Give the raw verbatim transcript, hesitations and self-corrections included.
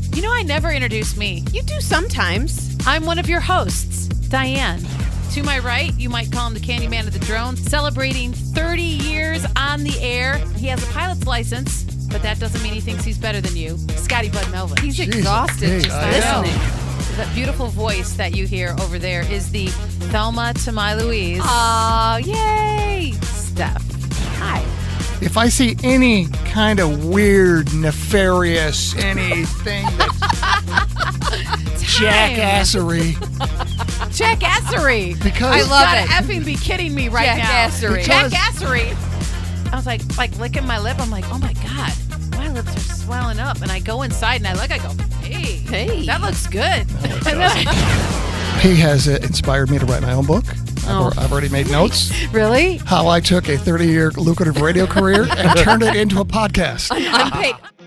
You know, I never introduced me. You do sometimes. I'm one of your hosts, Diane. To my right, you might call him the Candyman of the Drone, celebrating thirty years on the air. He has a pilot's license, but that doesn't mean he thinks he's better than you. Scotty Bud Melvin. He's Jeez, exhausted hey, just I listening. That beautiful voice that you hear over there is the Thelma to my Louise. Aw, yay! Steph. Hi. If I see any kind of weird, nefarious, anything that's jackassery, Jackassery. because I love gotta it. effing be kidding me right Jackassery. now. Because- Jackassery. I was like, like licking my lip. I'm like, oh my God, my lips are swelling up. And I go inside and I look, I go, hey, Hey. that looks good. he has uh, inspired me to write my own book. I've, Oh. al- I've already made notes. Really? How I took a thirty-year lucrative radio career and turned it into a podcast. Unpaid.